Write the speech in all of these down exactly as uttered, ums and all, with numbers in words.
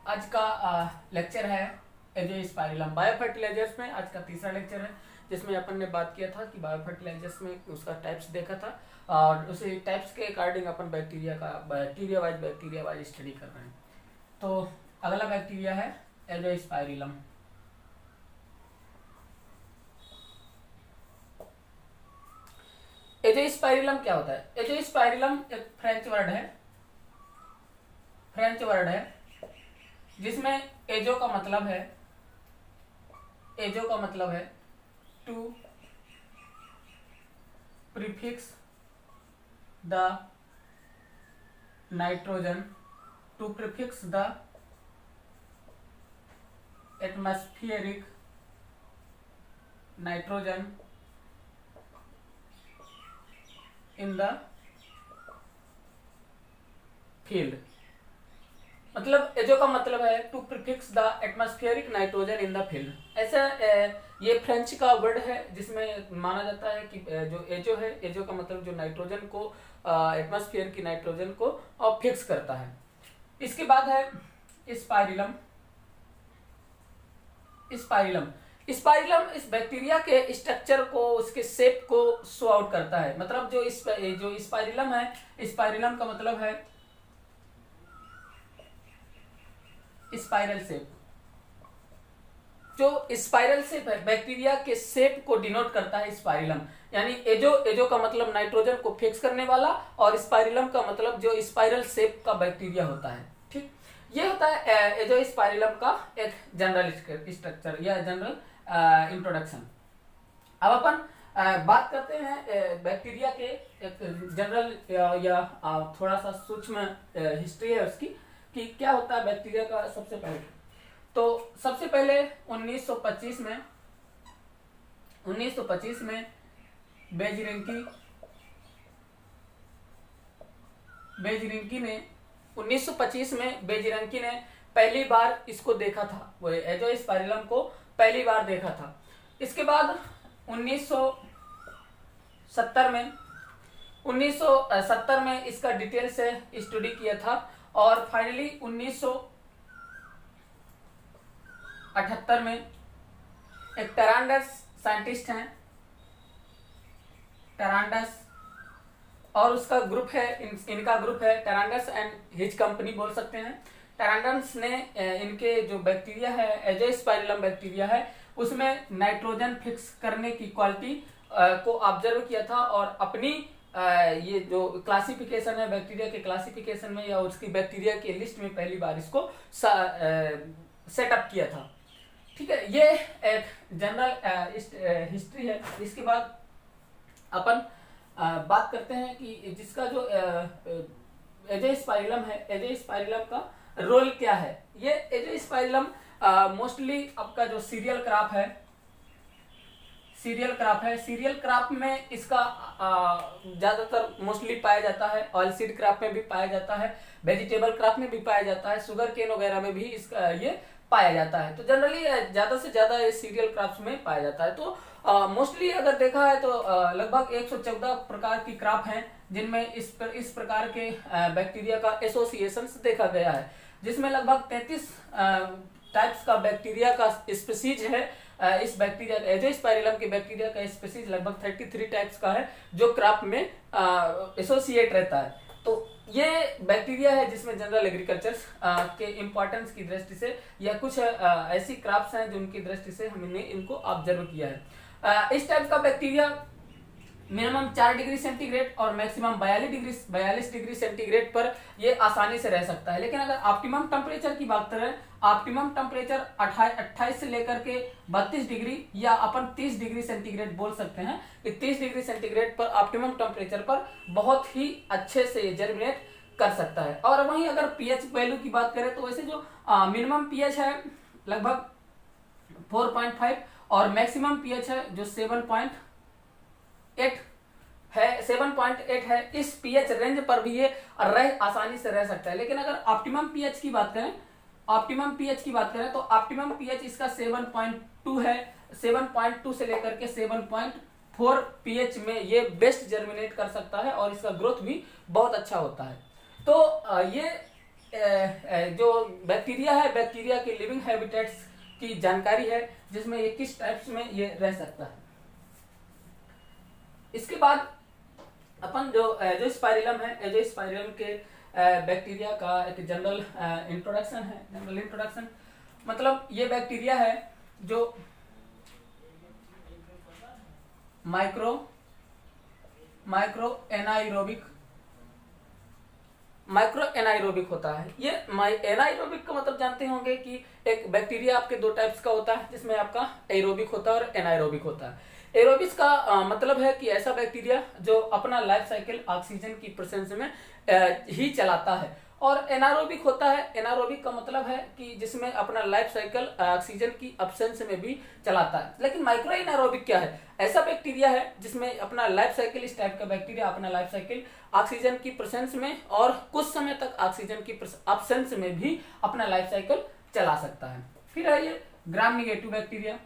आज का लेक्चर है एंजियोस्पाइरलम बायो फर्टिलाइजर्स में। आज का तीसरा लेक्चर है जिसमें अपन ने बात किया था कि बायो फर्टिलाइजर्स में उसका टाइप्स देखा था और उसी टाइप्स के अकॉर्डिंग अपन बैक्टीरिया का bacteria wise bacteria wise study कर रहे हैं। तो अगला बैक्टीरिया है एंजियोस्पाइरलम। एंजियोस्पाइरलम क्या होता है? एंजियोस्पाइरलम एक फ्रेंच वर्ड है फ्रेंच वर्ड है जिसमें एजो का मतलब है एजो का मतलब है to prefix the nitrogen to prefix the atmospheric nitrogen in the field. मतलब एजो का मतलब है to prefix the atmospheric nitrogen in the field. ऐसा ये फ्रेंच का वर्ड है जिसमें माना जाता है कि जो एजो है, एजो का मतलब जो नाइट्रोजन को एटमॉस्फेयर की नाइट्रोजन को फिक्स करता है। इसके बाद है स्पाइरलम। स्पाइरलम स्पाइरलम इस बैक्टीरिया के स्ट्रक्चर को, उसके शेप को शो आउट करता है। मतलब जो इस जो स्पाइरलम है, स्पाइरलम का मतलब है स्पाइरल शेप। जो स्पाइरल शेप है बैक्टीरिया के शेप को डिनोट करता है स्पाइरलम। यानी एजो एजो का मतलब नाइट्रोजन को फिक्स करने वाला और स्पाइरलम का मतलब जो स्पाइरल शेप का बैक्टीरिया होता है। ठीक, ये होता है एजो स्पाइरलम का एक जनरल स्ट्रक्चर या जनरल इंट्रोडक्शन। अब अपन आ, बात करते हैं बैक्टीरिया के एक जनरल या, या थोड़ा सा सूक्ष्म हिस्ट्री है उसकी कि क्या होता है बैक्टीरिया का। सबसे पहले तो सबसे पहले उन्नीस सौ पच्चीस में उन्नीस सौ पच्चीस में बेजरिंकी बेजरिंकी ने उन्नीस सौ पच्चीस में बेजरिंकी ने पहली बार इसको देखा था, वो एंजियोस्पाइरलम को पहली बार देखा था। इसके बाद उन्नीस सौ सत्तर में उन्नीस सौ सत्तर में इसका डिटेल से स्टडी किया था और फाइनली उन्नीस सौ अठहत्तर में एक टेरांडस साइंटिस्ट हैं, टेरांडस, और उसका ग्रुप है, इन, इनका ग्रुप है टेरांडस एंड हिज कंपनी बोल सकते हैं। टेरांडस ने इनके जो बैक्टीरिया है एंजियोस्पाइरलम बैक्टीरिया है उसमें नाइट्रोजन फिक्स करने की क्वालिटी को ऑब्जर्व किया था और अपनी Uh, ये जो क्लासिफिकेशन है बैक्टीरिया के क्लासिफिकेशन में या उसकी बैक्टीरिया के लिस्ट में पहली बार इसको सेटअप किया था। ठीक है, ये एक जनरल हिस्ट्री है। इसके बाद अपन uh, बात करते हैं कि जिसका जो एंजियोस्पाइरलम है, एंजियोस्पाइरलम का रोल क्या है। ये एंजियोस्पाइरलम मोस्टली आपका जो सीरियल क्रॉप है सीरियल क्रॉप है सीरियल क्रॉप में इसका ज्यादातर मोस्टली पाया जाता है। ऑयल सीड क्रॉप में भी पाया जाता है, वेजिटेबल क्रॉप में भी पाया जाता है, शुगर केन वगैरह में भी इसका ये पाया जाता है। तो जनरली ज्यादा से ज्यादा ये सीरियल क्रॉप्स में पाया जाता है। तो मोस्टली अगर देखा है तो लगभग एक सौ चौदह प्रकार की क्रॉप हैं जिनमें इस पर, इस प्रकार के बैक्टीरिया का एसोसिएशन देखा गया है, जिसमें लगभग तैंतीस टाइप्स का बैक्टीरिया का स्पीसीज है। इस बैक्टीरिया एंजियोस्पाइरलम के बैक्टीरिया का स्पीसीज लगभग तैंतीस टाइप्स का है जो क्रॉप में एसोसिएट रहता है। तो ये बैक्टीरिया है जिसमें जनरल एग्रीकल्चर के इम्पोर्टेंस की दृष्टि से या कुछ आ, ऐसी क्रॉप्स हैं जिनकी दृष्टि से हमने इनको ऑब्जर्व किया है। आ, इस टाइप का बैक्टीरिया मिनिमम चार डिग्री सेंटीग्रेड और मैक्सिमम बयालीस डिग्री बयालीस डिग्री सेंटीग्रेड पर ये आसानी से रह सकता है। लेकिन अगर ऑप्टिमम टेम्परेचर की बात करें, ऑप्टिमम टेम्परेचर अट्ठाईस से लेकर के बत्तीस डिग्री या अपन तीस डिग्री सेंटीग्रेड बोल सकते हैं कि तीस डिग्री सेंटीग्रेड पर ऑप्टिमम टेम्परेचर पर बहुत ही अच्छे से ये जर्मिनेट कर सकता है। और वहीं अगर पीएच वैल्यू की बात करें तो वैसे जो मिनिमम पीएच है लगभग चार पॉइंट पाँच और मैक्सिमम पीएच है जो सात पॉइंट आठ है सात पॉइंट आठ है। इस पीएच रेंज पर भी ये रह आसानी से रह सकता है। लेकिन अगर ऑप्टिमम पीएच की बात करें ऑप्टिमम पीएच की बात करें तो ऑप्टिमम पीएच इसका सात पॉइंट दो है। सात पॉइंट दो से लेकर के सात पॉइंट चार पीएच में ये बेस्ट जर्मिनेट कर सकता है और इसका ग्रोथ भी बहुत अच्छा होता है। तो ये जो बैक्टीरिया है, बैक्टीरिया के लिविंग हैबिटेट्स की जानकारी है, जिसमें ये किस टाइप्स में ये रह सकता है। इसके बाद अपन जो एजोस्पाइरिलम है, एजोस्पाइरिलम के बैक्टीरिया का एक जनरल इंट्रोडक्शन है। जनरल इंट्रोडक्शन मतलब ये बैक्टीरिया है जो micro micro anaerobic micro anaerobic होता है। ये एनाइरोबिक का मतलब जानते होंगे कि एक बैक्टीरिया आपके दो टाइप्स का होता है, जिसमें आपका एरोबिक होता है और एनाइरोबिक होता है। एरोबिक का आ, मतलब है कि ऐसा बैक्टीरिया जो अपना लाइफ साइकिल ऑक्सीजन की प्रेजेंस में आ, ही चलाता है, और एनारोबिक होता है, एनारोबिक का मतलब है कि जिसमें अपना लाइफ साइकिल ऑक्सीजन की अब्सेंस में भी चलाता है। लेकिन माइक्रो एनारोबिक क्या है? ऐसा बैक्टीरिया है जिसमें अपना लाइफ साइकिल, इस टाइप का बैक्टीरिया अपना लाइफ साइकिल ऑक्सीजन की प्रेजेंस में और कुछ समय तक ऑक्सीजन की अब्सेंस में भी अपना लाइफ साइकिल चला सकता है। फिर है ये gram negative bacteria.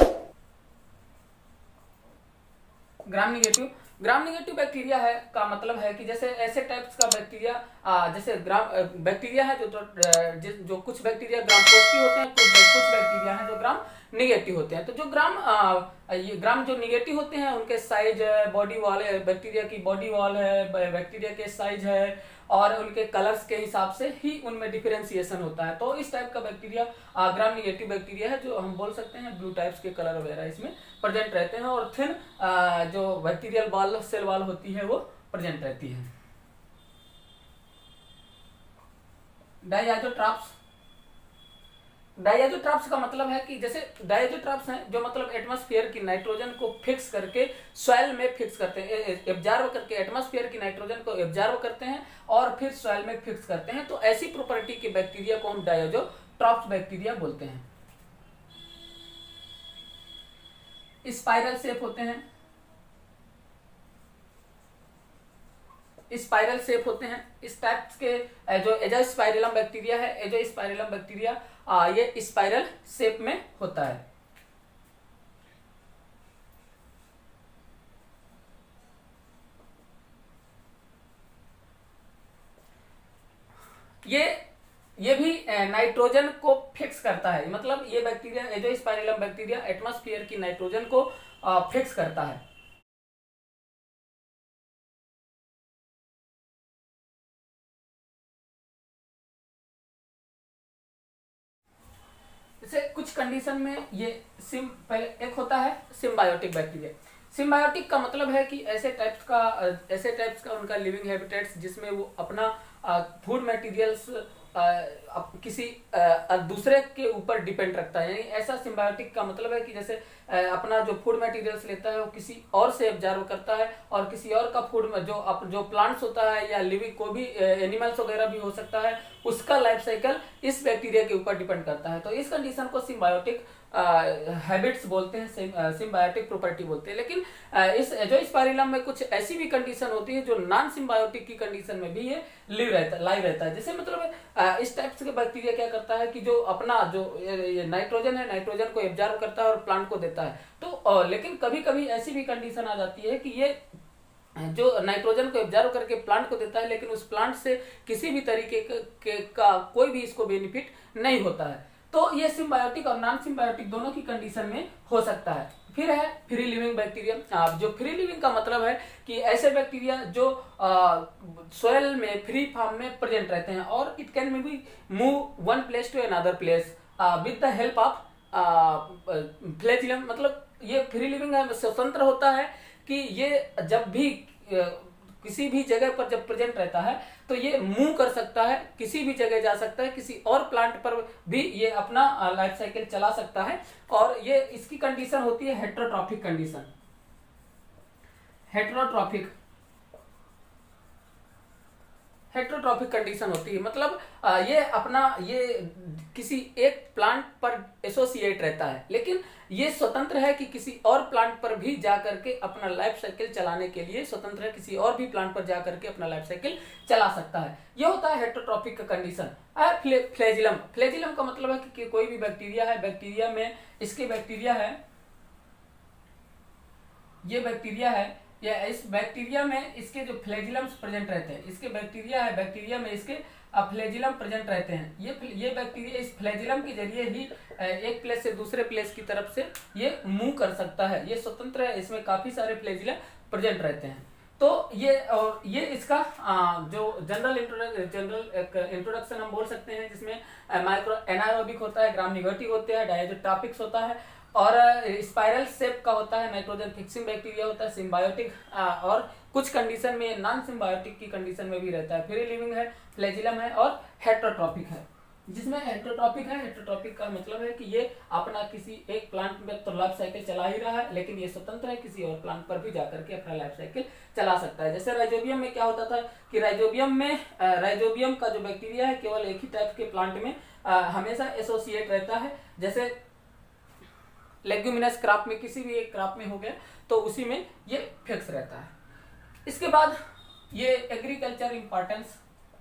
Gram negative gram negative bacteria है का मतलब है कि जैसे ऐसे टाइप्स का बैक्टीरिया, जैसे ग्राम बैक्टीरिया है जो जो, जो कुछ बैक्टीरिया ग्राम पॉजिटिव होते हैं, कुछ कुछ बैक्टीरिया हैं जो ग्राम निगेटिव होते हैं। तो जो ग्राम आ, ये ग्राम जो निगेटिव होते हैं उनके साइज है, बॉडी वॉल है, बैक्टीरिया की बॉडी वॉल है, बैक्टीरिया के साइज है और उनके कलर्स के हिसाब से ही उनमें डिफरेंशिएशन होता है। तो इस टाइप का बैक्टीरिया ग्राम निगेटिव बैक्टीरिया है, जो हम बोल सकते हैं ब्लू टाइप्स के कलर वगैरह इसमें प्रेजेंट रहते हैं, और थिन जो बैक्टीरियल वॉल, सेल वॉल होती है वो प्रेजेंट रहती है। डायजोट्रॉप्स डायजोट्रॉप्स का मतलब है कि जैसे डायजोट्रॉप्स हैं जो मतलब एटमॉस्फेयर की नाइट्रोजन को फिक्स करके सॉइल में फिक्स करते हैं, एब्जॉर्ब करके एटमॉस्फेयर की नाइट्रोजन को एब्जॉर्ब करते हैं और फिर सॉइल में फिक्स करते हैं। तो ऐसी प्रॉपर्टी के बैक्टीरिया को हम डायजोट्रॉप्स बैक्टीरिया बोलते हैं। स्पाइरल शेप होते हैं, स्पाइरल शेप होते हैं। इस टाइप के जो एजोस्पाइरिलम बैक्टीरिया है, एजोस्पाइरिलम बैक्टीरिया आ, ये स्पाइरल शेप में होता है। ये ये भी नाइट्रोजन को फिक्स करता है, मतलब ये बैक्टीरिया, एजोस्पाइरिलम बैक्टीरिया एटमॉस्फेयर की नाइट्रोजन को फिक्स करता है। जैसे कुछ कंडीशन में ये सिम पहले एक होता है सिम्बायोटिक बैक्टीरिया। सिम्बायोटिक का मतलब है कि ऐसे टाइप्स का ऐसे टाइप्स का उनका लिविंग हैबिटेट्स जिसमें वो अपना फूड मटेरियल्स किसी आ, दूसरे के ऊपर डिपेंड रखता है। यानी ऐसा सिम्बायोटिक का मतलब है कि जैसे आ, अपना जो फूड मटेरियल्स लेता है वो किसी और से एब्जॉर्ब करता है, और किसी और का फूड जो अप, जो प्लांट्स होता है या लिविंग को भी एनिमल्स वगैरह भी हो सकता है, उसका लाइफ साइकिल इस बैक्टीरिया के ऊपर डिपेंड करता है। तो इस कंडीशन को सिम्बायोटिक हैबिट्स बोलते हैं, सिम्बायोटिक प्रॉपर्टी बोलते हैं। लेकिन आ, इस एजोस्पाइरिलम में कुछ ऐसी भी कंडीशन होती है जो नॉन सिम्बायोटिक की कंडीशन में भी ये लिव रहता लाइव रहता है। जैसे मतलब आ, इस टाइप्स के बैक्टीरिया क्या करता है कि जो अपना जो ये नाइट्रोजन है, नाइट्रोजन को एब्जॉर्ब करता है और प्लांट को देता है। तो आ, लेकिन कभी कभी ऐसी भी कंडीशन आ जाती है कि ये जो नाइट्रोजन को एब्जॉर्ब करके प्लांट को देता है, लेकिन उस प्लांट से किसी भी तरीके के का कोई भी इसको बेनिफिट नहीं होता है। तो ये सिम्बायोटिक और नॉन सिम्बायोटिक दोनों की कंडीशन में हो सकता है। फिर है फ्री लिविंग बैक्टीरिया। जो फ्री लिविंग का मतलब है कि ऐसे बैक्टीरिया जो सोयल में फ्री फॉर्म में प्रेजेंट रहते हैं, और it can be move one place to another place with the help of flagellum. मतलब ये फ्री लिविंग है, स्वतंत्र होता है कि ये जब भी किसी भी जगह पर जब प्रेजेंट रहता है तो ये मूव कर सकता है, किसी भी जगह जा सकता है, किसी और प्लांट पर भी ये अपना लाइफ साइकिल चला सकता है। और ये इसकी कंडीशन होती है heterotrophic condition. Heterotrophic heterotrophic condition होती है, मतलब ये अपना ये किसी एक प्लांट पर एसोसिएट रहता है, लेकिन ये स्वतंत्र है कि किसी और प्लांट पर भी जाकर के अपना लाइफ साइकिल चलाने के लिए स्वतंत्र है, किसी और भी प्लांट पर जाकर के अपना लाइफ साइकिल चला सकता है। ये होता है हेट्रोट्रॉफिक का कंडीशन। फ्ले, फ्लैजिलम फ्लैजिलम का मतलब है कि, कि कोई भी बैक्टीरिया है, बैक्टीरिया में इसके बैक्टीरिया है ये बैक्टीरिया है या इस बैक्टीरिया में इसके जो फ्लैजिलम्स प्रेजेंट रहते हैं, इसके बैक्टीरिया है, बैक्टीरिया में इसके फ्लैजिलम प्रेजेंट रहते हैं। ये ये बैक्टीरिया इस फ्लैजिलम के जरिए ही एक प्लेस से दूसरे प्लेस की तरफ से ये मूव कर सकता है। ये स्वतंत्र है, इसमें काफी सारे फ्लैजिला प्रेजेंट रहते हैं। तो ये और ये इसका आ, जो जनरल जनरल इंट्रोडक्शन हम बोल सकते हैं, जिसमें माइक्रो एनारोबिक होता है, ग्राम निगेटिव होते हैं, डायजोट्रॉपिक्स होता है और स्पाइरल शेप का होता है, नाइट्रोजन फिक्सिंग बैक्टीरिया होता है, सिम्बायोटिक और कुछ कंडीशन में नॉन सिम्बायोटिक की कंडीशन में भी रहता है, फ्री लिविंग है, फ्लैजिलम है और हेट्रोट्रॉपिक है। जिसमें हेट्रोट्रॉपिक है, हेट्रोट्रॉपिक का मतलब है कि ये अपना किसी एक प्लांट में तो लाइफ साइकिल चला ही रहा है, लेकिन ये स्वतंत्र है, किसी और प्लांट पर भी जाकर के अपना लाइफ साइकिल चला सकता है। जैसे राइजोबियम में क्या होता था कि राइजोबियम में राइजोबियम का जो बैक्टीरिया है केवल एक ही टाइप के प्लांट में आ, हमेशा एसोसिएट रहता है। जैसे लेग्यूमिनस क्रॉप में, किसी भी एक क्रॉप में हो गया तो उसी में ये फिक्स रहता है। इसके बाद ये एग्रीकल्चर इंपॉर्टेंस,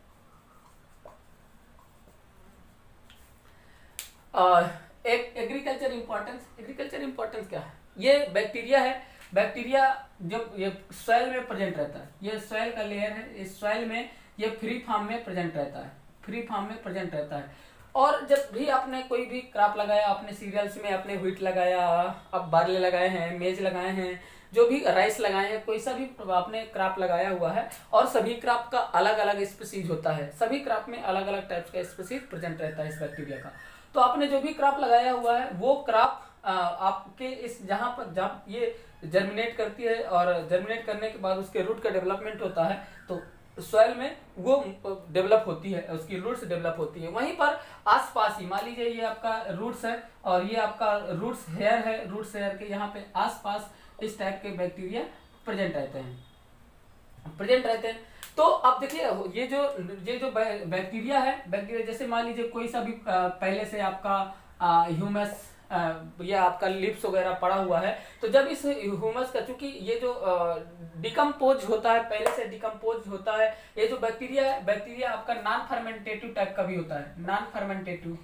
एक एग्रीकल्चर इंपॉर्टेंस एग्रीकल्चर इंपॉर्टेंस क्या है? ये बैक्टीरिया है, बैक्टीरिया जब ये सॉइल में प्रेजेंट रहता है, ये सॉइल का लेयर है, इस सॉइल में ये फ्री फॉर्म में प्रेजेंट रहता है, फ्री फॉर्म में प्रेजेंट रहता है। और जब भी आपने कोई भी क्रॉप लगाया, आपने सीरियल्स में आपने व्हीट लगाया, अब बार्ले लगाए हैं, मेज लगाए हैं, जो भी राइस लगाए हैं, कोई सा भी आपने क्रॉप लगाया हुआ है और सभी क्रॉप का अलग अलग स्पीसीज होता है, सभी क्रॉप में अलग अलग टाइप्स का स्पीसीज प्रेजेंट रहता है इस बैक्टीरिया का। तो आपने जो भी क्रॉप लगाया हुआ है वो क्रॉप आपके इस जहां पर जब ये जर्मिनेट करती है और जर्मिनेट करने के बाद उसके रूट का डेवलपमेंट होता है तो सॉइल में वो डेवलप होती है, उसकी रूट्स डेवलप होती है। वहीं पर आसपास ही मान लीजिए ये आपका रूट्स है और ये आपका रूट्स हेयर है, रूट्स हेयर के यहाँ पे आसपास इस टाइप के बैक्टीरिया प्रेजेंट रहते हैं प्रेजेंट रहते हैं तो अब देखिए ये जो ये जो बैक्टीरिया है, बैक्टीरिया जैसे मान लीजिए कोई सा भी पहले से आपका ह्यूमस या आपका लिप्स वगैरह पड़ा हुआ है, तो जब इस ह्यूमस का, चूंकि ये जो डिकम्पोज होता है, पहले से डिकम्पोज होता है, ये जो बैक्टीरिया है, बैक्टीरिया आपका नॉन फर्मेंटेटिव टाइप का भी होता है, नॉन फर्मेंटेटिव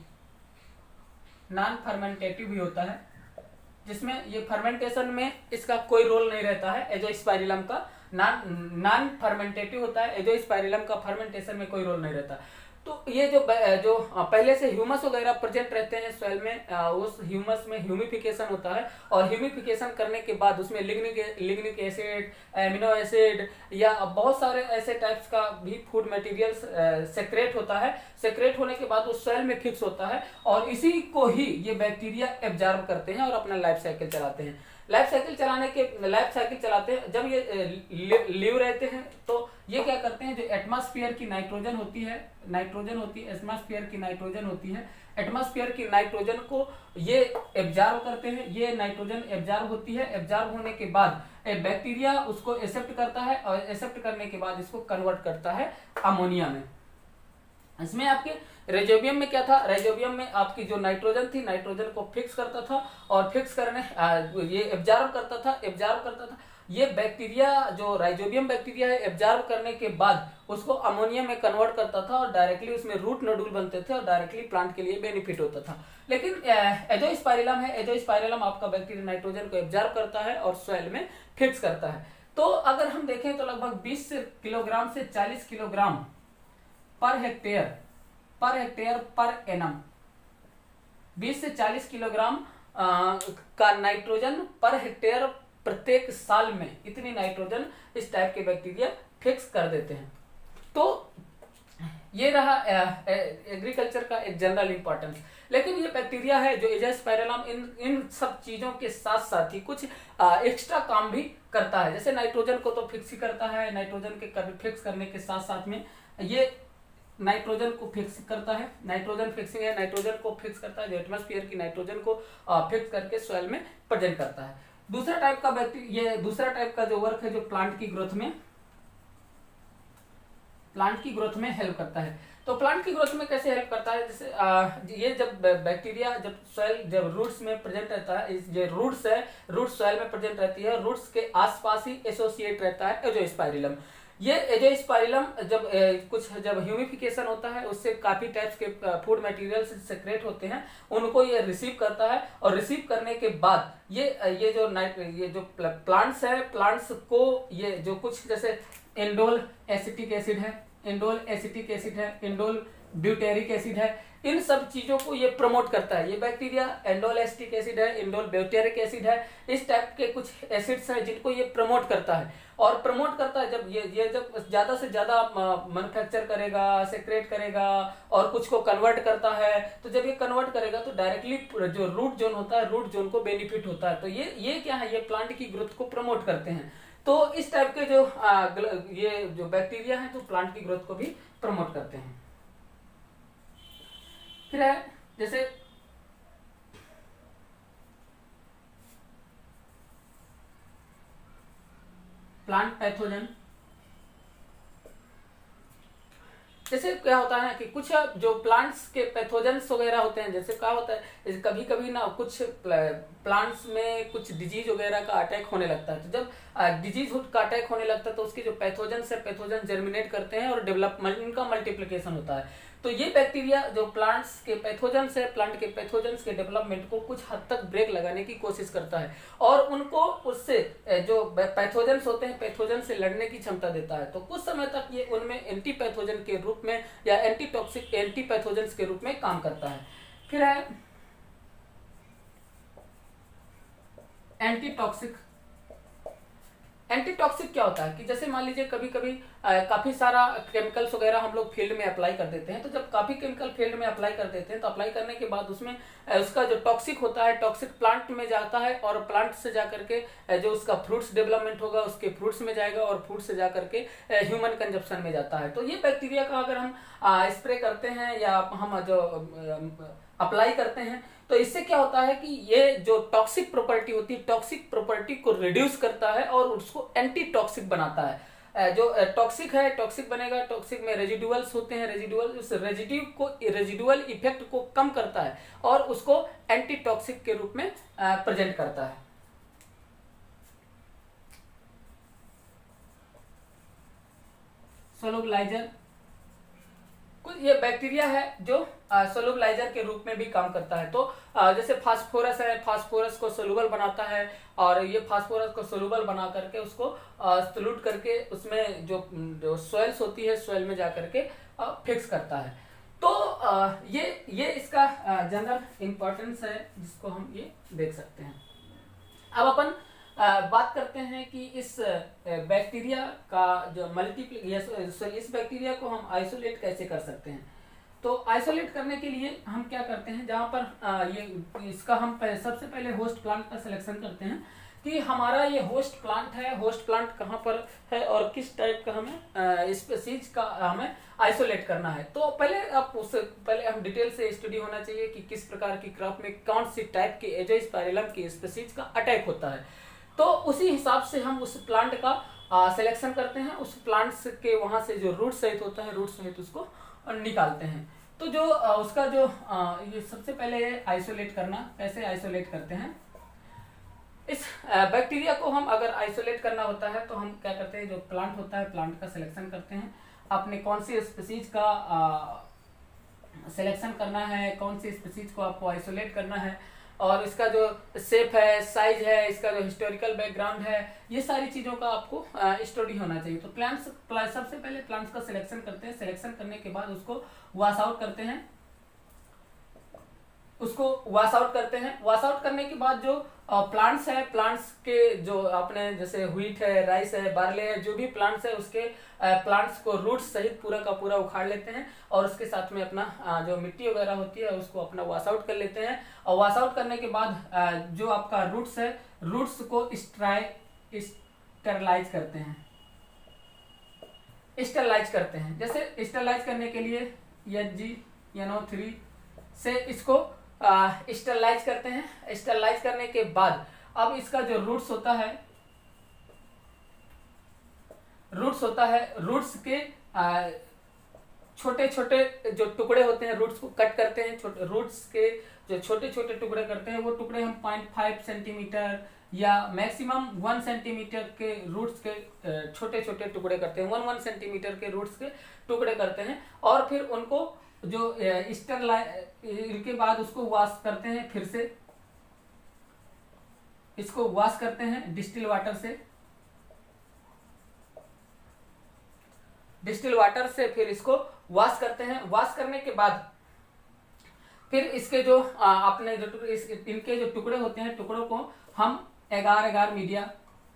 नॉन फर्मेंटेटिव भी होता है, जिसमें ये फर्मेंटेशन में इसका कोई रोल नहीं रहता है। एजोस्पाइरिलम का नॉन नॉन फर्मेंटेटिव होता है, एजोस्पाइरिलम का फर्मेंटेशन में कोई रोल नहीं रहता। तो ये जो जो पहले से ह्यूमस वगैरह प्रेजेंट रहते हैं सॉइल में, उस ह्यूमस में ह्यूमिफिकेशन होता है और ह्यूमिफिकेशन करने के बाद उसमें lignic lignic acid, amino acid या बहुत सारे ऐसे टाइप्स का भी फूड मटेरियल्स सेक्रेट होता है। सेक्रेट होने के बाद उस सॉइल में फिक्स होता है और इसी को ही ये बैक्टीरिया एब्जॉर्ब करते हैं और अपना लाइफ साइकिल चलाते हैं। लाइफ साइकिल चलाने के लाइफ साइकिल चलाते हैं जब ये लिव रहते हैं तो ये क्या करते हैं, जो एटमॉस्फेयर की नाइट्रोजन होती है नाइट्रोजन होती है एटमॉस्फेयर की नाइट्रोजन होती है एटमॉस्फेयर की नाइट्रोजन को ये एब्जॉर्ब करते हैं। ये नाइट्रोजन एब्जॉर्ब होती है, एब्जॉर्ब होने के बाद बैक्टीरिया उसको एक्सेप्ट करता है और एक्सेप्ट करने के बाद इसको कन्वर्ट करता है अमोनिया में। इसमें आपके राइजोबियम में क्या था, राइजोबियम में आपकी जो नाइट्रोजन थी, नाइट्रोजन को फिक्स करता था और फिक्स करने आ, ये एब्जॉर्ब करता था एब्जॉर्ब करता था ये बैक्टीरिया जो राइजोबियम बैक्टीरिया है, एब्जॉर्ब करने के बाद उसको अमोनिया में कन्वर्ट करता था और डायरेक्टली उसमें रूट नोडुल बनते थे और डायरेक्टली प्लांट के लिए बेनिफिट होता था। लेकिन एजोस्पाइरिलम है, एजोस्पाइरिलम आपका बैक्टीरिया नाइट्रोजन को एब्जॉर्ब करता है और सॉइल में फिक्स करता है। तो अगर हम देखें तो लगभग बीस किलोग्राम से चालीस kilogram per hectare per hectare per annum बीस से चालीस किलोग्राम आ, का नाइट्रोजन पर हेक्टेयर प्रत्येक साल में इतनी नाइट्रोजन इस टाइप के बैक्टीरिया फिक्स कर देते हैं। तो ये रहा एग्रीकल्चर का एक जनरल इंपॉर्टेंस। लेकिन ये बैक्टीरिया है जो एजोस्पाइरिलम इन इन सब चीजों के साथ साथ ही कुछ एक्स्ट्रा काम भी करता है। जैसे नाइट्रोजन को तो फिक्स ही करता है, नाइट्रोजन के कर, फिक्स करने के साथ साथ में ये नाइट्रोजन को फिक्स करता है, नाइट्रोजन फिक्सिंग है, नाइट्रोजन को फिक्स करता है, जो एटमॉस्फेयर की नाइट्रोजन को फिक्स करके सॉइल में प्रेजेंट करता है। दूसरा टाइप का बैक्टीरिया ये दूसरा टाइप का जो वर्क है जो प्लांट की ग्रोथ में प्लांट की ग्रोथ में हेल्प करता है। तो प्लांट की ग्रोथ में कैसे हेल्प करता है, जैसे आ, ये जब बैक्टीरिया जब सॉइल जब रूट्स में प्रेजेंट रहता है, इस जो रूट्स है रूट्स सॉइल में प्रेजेंट रहती है, रूट्स के आसपास ही एसोसिएट रहता है एजोस्पाइरिलम। ये एजोस्पाइरिलम जब ए, कुछ जब ह्यूमिफिकेशन होता है उससे काफी टाइप्स के फूड मटेरियल्स सेक्रेट होते हैं, उनको ये रिसीव करता है और रिसीव करने के बाद ये ये जो नाइट ये जो प्लांट्स है प्लांट्स को ये जो कुछ जैसे एंडोल एसिटिक एसिड है इंडोल एसिटिक एसिड है, इंडोल ब्यूटेरिक एसिड है, इन सब चीजों को ये प्रमोट करता है। ये बैक्टीरिया इंडोल एसिटिक एसिड है, इंडोल ब्यूटेरिक एसिड है, इस टाइप के कुछ एसिड्स हैं जिनको ये प्रमोट करता है। और प्रमोट करता है जब ये ये जब ज्यादा से ज्यादा मैन्युफैक्चर करेगा, सेक्रेट करेगा और कुछ को कन्वर्ट करता है, तो जब ये कन्वर्ट करेगा तो डायरेक्टली जो रूट जोन होता है, रूट जोन को बेनिफिट होता है। तो ये ये क्या है, ये प्लांट की ग्रोथ को प्रमोट करते हैं। तो इस टाइप के जो आ, ये जो बैक्टीरिया है तो प्लांट की ग्रोथ को भी प्रमोट करते हैं। फिर है जैसे प्लांट पैथोजन। जैसे क्या होता है कि कुछ जो प्लांट्स के पैथोजेंस वगैरह होते हैं, जैसे क्या होता है कभी कभी ना कुछ प्लांट्स में कुछ डिजीज वगैरह का अटैक होने लगता है। तो जब डिजीज का अटैक होने लगता है तो उसके जो पैथोजेंस है, पैथोजन जर्मिनेट करते हैं और डेवलपमेंट, इनका मल्टीप्लिकेशन होता है। तो ये बैक्टीरिया जो प्लांट्स के पैथोजेंस है, प्लांट के पैथोजेंस के डेवलपमेंट को कुछ हद तक ब्रेक लगाने की कोशिश करता है और उनको उससे जो पैथोजेंस होते हैं, पैथोजन से लड़ने की क्षमता देता है। तो कुछ समय तक ये उनमें एंटी पैथोजन के रूप में या एंटी टॉक्सिक एंटी पैथोजेंस के रूप में काम करता है। फिर है एंटी टॉक्सिक। एंटी टॉक्सिक क्या होता है कि जैसे मान लीजिए कभी कभी आ, काफी सारा केमिकल्स वगैरह हम लोग फील्ड में अप्लाई कर देते हैं। तो जब काफी केमिकल फील्ड में अप्लाई कर देते हैं तो अप्लाई करने के बाद उसमें आ, उसका जो टॉक्सिक होता है, टॉक्सिक प्लांट में जाता है और प्लांट से जा करके जो उसका फ्रूट्स डेवलपमेंट होगा उसके फ्रूट्स में जाएगा और फ्रूट से जा करके ह्यूमन कंजप्शन में जाता है। तो ये बैक्टीरिया का अगर हम स्प्रे करते हैं या हम जो अप्लाई करते हैं तो इससे क्या होता है कि ये जो टॉक्सिक प्रॉपर्टी होती है, टॉक्सिक प्रॉपर्टी को रिड्यूस करता है और उसको एंटी टॉक्सिक बनाता है। जो टॉक्सिक है, टॉक्सिक बनेगा, टॉक्सिक में रेजिडुअल्स होते हैं, रेजिडुअल उस रेजिड्यू को रेजिडुअल इफेक्ट को कम करता है और उसको एंटी टॉक्सिक के रूप में प्रेजेंट करता है। सोलुबलाइजर, कुछ ये बैक्टीरिया है जो सोलुबलाइजर के रूप में भी काम करता है। तो आ, जैसे फास्फोरस है, फास्फोरस को सोलुबल बनाता है और ये फास्फोरस को सोलुबल बना करके उसको सल्यूट करके उसमें जो, जो सॉइल्स होती है, सॉइल में जा करके फिक्स करता है। तो आ, ये ये इसका जनरल इंपॉर्टेंस है जिसको हम ये देख सकते हैं। अब अपन आ, बात करते हैं कि इस बैक्टीरिया का जो मल्टीप्ल इस बैक्टीरिया को हम आइसोलेट कैसे कर सकते हैं। तो आइसोलेट करने के लिए हम क्या करते हैं, जहां पर आ, ये इसका हम पह, सबसे पहले होस्ट प्लांट का सिलेक्शन करते हैं कि हमारा ये होस्ट प्लांट है, होस्ट प्लांट कहाँ पर है और किस टाइप का हमें स्पीसीज का हमें आइसोलेट करना है। तो पहले आप उससे पहले हम डिटेल से स्टडी होना चाहिए कि किस प्रकार की क्रॉप में कौन सी टाइप के एजोस्पाइरलम की स्पीसीज का अटैक होता है। तो उसी हिसाब से हम उस प्लांट का सिलेक्शन करते हैं, उस प्लांट्स के वहां से जो रूट सहित होता है, रूट सहित उसको निकालते हैं। तो जो आ, उसका जो आ, ये सबसे पहले आइसोलेट करना, कैसे आइसोलेट करते हैं इस बैक्टीरिया को हम अगर आइसोलेट करना होता है तो हम क्या करते हैं, जो प्लांट होता है प्लांट का सिलेक्शन करते हैं, आपने कौन सी स्पीसीज का सिलेक्शन करना है, कौन सी स्पीसीज को आपको आइसोलेट करना है और इसका जो शेप है, साइज है, इसका जो हिस्टोरिकल बैकग्राउंड है, ये सारी चीजों का आपको स्टडी होना चाहिए। तो प्लांट्स सबसे पहले प्लांट्स का सिलेक्शन करते हैं, सिलेक्शन करने के बाद उसको वॉश आउट करते हैं, उसको वॉश आउट करते हैं। वॉश आउट करने के बाद जो प्लांट्स है, प्लांट्स के जो आपने जैसे व्हीट है, राइस है, बार्ले है, जो भी प्लांट्स है उसके प्लांट्स को रूट्स सहित पूरा का पूरा उखाड़ लेते हैं और उसके साथ में अपना जो मिट्टी वगैरह होती है उसको अपना वॉश आउट कर लेते हैं। और वॉश आउट करने के बाद जो आपका रूट्स है, रूट्स को स्ट्राई स्टरलाइज करते हैं, स्टरलाइज करते हैं। जैसे स्टरलाइज करने के लिए H G N O three से इसको स्टरलाइज करते हैं। स्टरलाइज करने के बाद अब इसका जो रूट्स होता है, रूट्स होता है, रूट्स के छोटे छोटे जो टुकड़े होते हैं, रूट्स को कट करते हैं, छोटे रूट्स के जो छोटे छोटे टुकड़े करते हैं वो टुकड़े हम पॉइंट फाइव सेंटीमीटर या मैक्सिमम वन सेंटीमीटर के रूट्स के छोटे छोटे टुकड़े करते हैं, वन वन सेंटीमीटर के रूट्स के टुकड़े करते हैं और फिर उनको जो स्टरलाइज इनके बाद उसको वॉश करते हैं, फिर से इसको वॉश करते हैं डिस्टिल वाटर से। डिस्टिल वाटर से फिर इसको वॉश करते हैं। वॉश करने के बाद फिर इसके जो अपने जो इस, इनके जो टुकड़े होते हैं, टुकड़ों को हम एगार एगार मीडिया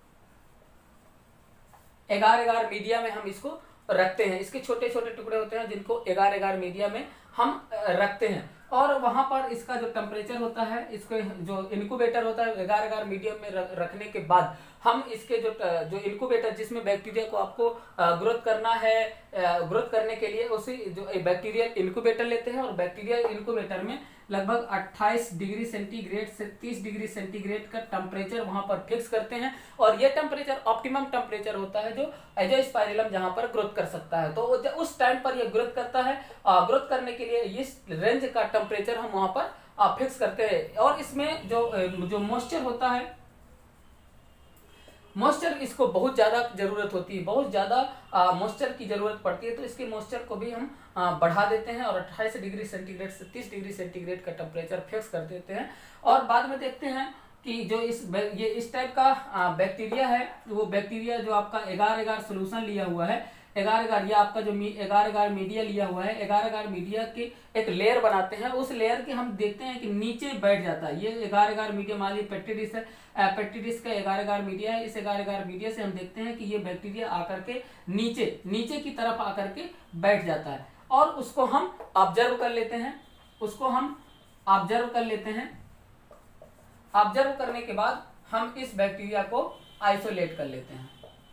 एगार एगार मीडिया में हम इसको रखते हैं। इसके छोटे छोटे टुकड़े होते हैं जिनको एगार एगार मीडिया में हम रखते हैं, और वहां पर इसका जो टेम्परेचर होता है, इसके जो इनक्यूबेटर होता है एगार एगार मीडियम में रखने के बाद हम इसके जो जो इनक्यूबेटर जिसमें बैक्टीरिया को आपको ग्रोथ करना है, ग्रोथ करने के लिए उसी जो बैक्टीरियल इनक्यूबेटर लेते हैं, और बैक्टीरियल इनक्यूबेटर में लगभग अट्ठाईस डिग्री सेंटीग्रेड से तीस डिग्री सेंटीग्रेड का टेम्परेचर वहां पर फिक्स करते हैं, और ये टेम्परेचर ऑप्टिमम टेम्परेचर होता है जो एजोस्पाइरिलम जहां पर ग्रोथ कर सकता है। तो उस टाइम पर ये ग्रोथ करता है, ग्रोथ करने के लिए इस रेंज का टेम्परेचर हम वहां पर फिक्स करते हैं। और इसमें जो जो मॉइस्चर होता है, मॉइस्चर इसको बहुत ज्यादा जरूरत होती है, बहुत ज्यादा मॉइस्चर की जरूरत पड़ती है, तो इसके मॉइस्चर को भी हम आ, बढ़ा देते हैं और अट्ठाईस डिग्री सेंटीग्रेड से तीस डिग्री सेंटीग्रेड का टेम्परेचर फिक्स कर देते हैं। और बाद में देखते हैं कि जो इस ये इस टाइप का बैक्टीरिया है, वो बैक्टीरिया जो आपका एगार एगार सोल्यूशन लिया हुआ है, एगार एगार ये आपका जो एगार एगार मीडिया लिया हुआ है, एगार एगार मीडिया की एक लेयर बनाते हैं, उस लेयर के हम देखते हैं कि नीचे बैठ जाता है। ये एगार एगार मीडिया मान ली पेट्री डिश है, पेट्री डिश का एगार एगार मीडिया है, इस एगार एगार मीडिया से हम देखते हैं कि ये बैक्टीरिया आकर के नीचे नीचे की तरफ आकर के बैठ जाता है, और उसको हम ऑब्जर्व कर लेते हैं उसको हम ऑब्जर्व कर लेते हैं ऑब्जर्व करने के बाद हम इस बैक्टीरिया को आइसोलेट कर लेते हैं।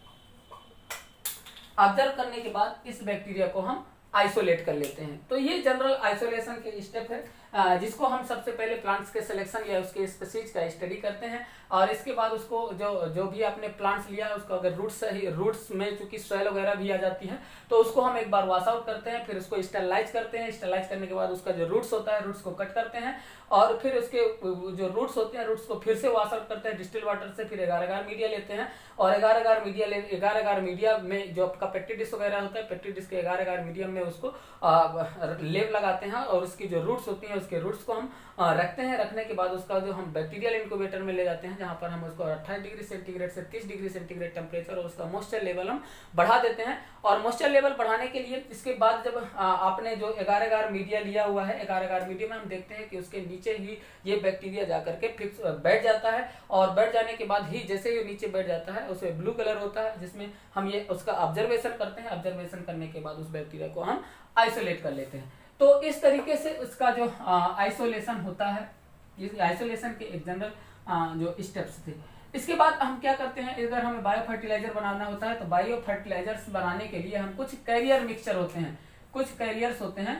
ऑब्जर्व करने के बाद इस बैक्टीरिया को हम आइसोलेट कर लेते हैं। तो ये जनरल आइसोलेशन के स्टेप है, जिसको हम सबसे पहले प्लांट्स के सिलेक्शन या उसके स्पीशीज का स्टडी करते हैं, और इसके बाद उसको जो जो भी आपने प्लांट्स लिया है उसको अगर रूट्स रूट्स में चूंकि सॉइल वगैरह भी आ जाती है तो उसको हम एक बार वॉश आउट करते हैं, फिर उसको स्टेरलाइज करते हैं। स्टेरलाइज करने के बाद उसका जो रूट्स होता है, रूट्स को कट करते हैं, और फिर उसके जो रूट्स होते हैं, रूट्स को फिर से वॉश आउट करते हैं डिस्टिल वाटर से। फिर एगार एगार मीडिया लेते हैं, और एगार एगार मीडिया ले एगार एगार मीडिया में जो आपका पेट्री डिश वगैरह होता है, पेट्री डिश के एगार एगार मीडियम में उसको लेप लगाते हैं, और उसकी जो रूट्स होती हैं उसके रूट्स को हम रखते हैं। रखने के बाद उसका जो हम बैक्टीरियल इनक्यूबेटर में ले जाते हैं, जहां पर हम उसको अट्ठाईस डिग्री सेंटीग्रेड से तीस डिग्री सेंटीग्रेड टेम्परेचर और उसका मॉइस्चर लेवल हम बढ़ा देते हैं। और मॉइस्चर लेवल बढ़ाने के लिए इसके बाद जब आपने जो एगार एगार मीडिया लिया हुआ है, एगार एगार मीडिया में हम देखते हैं कि उसके नीचे ही ये बैक्टीरिया जाकर के फिक्स बैठ जाता है, और बैठ जाने के बाद ही जैसे ही नीचे बैठ जाता है उसमें ब्लू कलर होता है, जिसमें हम ये उसका ऑब्जर्वेशन करते हैं। ऑब्जर्वेशन करने के बाद उस बैक्टीरिया को हम आइसोलेट कर लेते हैं। तो इस तरीके से उसका जो आइसोलेशन होता है, इस आइसोलेशन के एक जनरल जो स्टेप्स थे। इसके बाद हम क्या करते हैं, अगर हमें बायो फर्टिलाइजर बनाना होता है तो बायो फर्टिलाइजर्स बनाने के लिए हम कुछ कैरियर मिक्सचर होते हैं, कुछ कैरियर्स होते हैं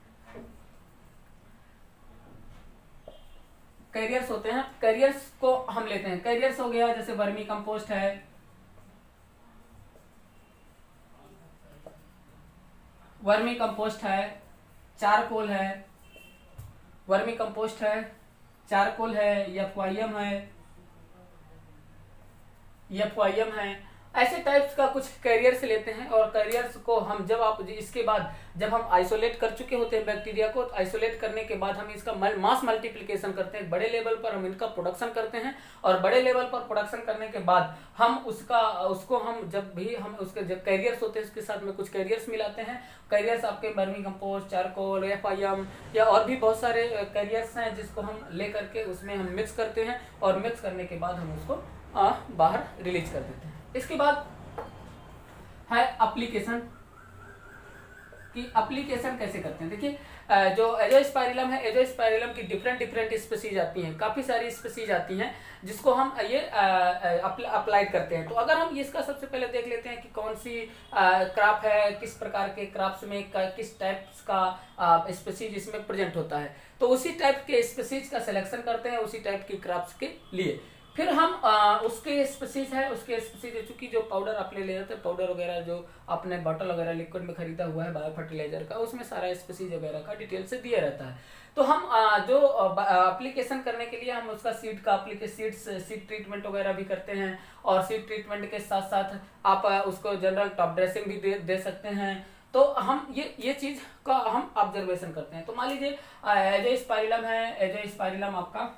कैरियर्स होते हैं कैरियर्स को हम लेते हैं। कैरियर्स हो गया जैसे वर्मी कंपोस्ट है, वर्मी कंपोस्ट है, चारकोल है, वर्मी कंपोस्ट है, चारकोल है, एफवाईएम है, एफवाईएम है, ऐसे टाइप्स का कुछ कैरियर्स लेते हैं। और कैरियर्स को हम जब आप इसके बाद जब हम आइसोलेट कर चुके होते हैं बैक्टीरिया को, तो आइसोलेट करने के बाद हम इसका मास मल्टीप्लिकेशन करते हैं, बड़े लेवल पर हम इनका प्रोडक्शन करते हैं। और बड़े लेवल पर प्रोडक्शन करने के बाद हम उसका उसको हम जब भी हम उसके जब कैरियर्स होते हैं उसके साथ में कुछ कैरियर्स मिलाते हैं। कैरियर्स आपके वर्मी कंपोस्ट, चारकोल, एफआईएम या और भी बहुत सारे कैरियर्स हैं जिसको हम ले करके उसमें हम मिक्स करते हैं, और मिक्स करने के बाद हम उसको आ, बाहर रिलीज कर देते हैं। इसके बाद है एप्लीकेशन कि एप्लीकेशन कैसे करते हैं। देखिए जो एजोस्पाइरिलम है, एजोस्पाइरिलम की डिफरेंट डिफरेंट स्पीसीज आती हैं, काफी सारी स्पीसीज आती हैं जिसको हम ये अप्लाइड करते हैं। तो अगर हम इसका सबसे पहले देख लेते हैं कि कौन सी क्रॉप है, किस प्रकार के क्रॉप्स में किस टाइप्स का स्पीसीज इसमें प्रेजेंट होता है, तो उसी टाइप के स्पीसीज का सिलेक्शन करते हैं उसी टाइप की क्रॉप्स के लिए। फिर हम आ, उसके स्पीसीज है उसके स्पीसीज चूंकि जो पाउडर आपने ले जाते हैं, पाउडर वगैरह जो आपने बॉटल वगैरह लिक्विड में खरीदा हुआ है बायो फर्टिलाइजर का, उसमें सारा स्पीसीज वगैरह का डिटेल से दिया रहता है। तो हम आ, जो एप्लीकेशन करने के लिए हम उसका सीड का एप्लीकेशन सीड ट्रीटमेंट वगैरह भी करते हैं, और सीड ट्रीटमेंट के साथ साथ आप उसको जनरल टॉप ड्रेसिंग भी दे, दे सकते हैं। तो हम ये ये चीज का हम ऑब्जर्वेशन करते हैं। तो मान लीजिए एजोस्पाइरिलम है, एजोस्पाइरिलम आपका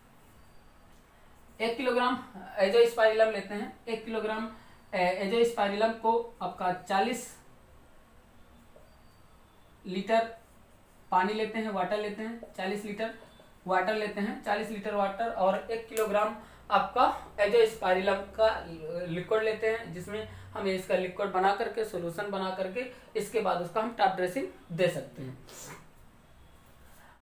एक किलोग्राम एजोस्पाइरिलम लेते हैं। एक किलोग्राम एजोस्पाइरिलम को आपका चालीस लीटर पानी लेते हैं, वाटर लेते हैं, चालीस लीटर वाटर लेते हैं, चालीस लीटर वाटर और एक किलोग्राम आपका एजोस्पाइरिलम का लिक्विड लेते हैं, जिसमें हम इसका लिक्विड बना करके, सोल्यूशन बना करके इसके बाद उसका हम टॉप ड्रेसिंग दे सकते हैं।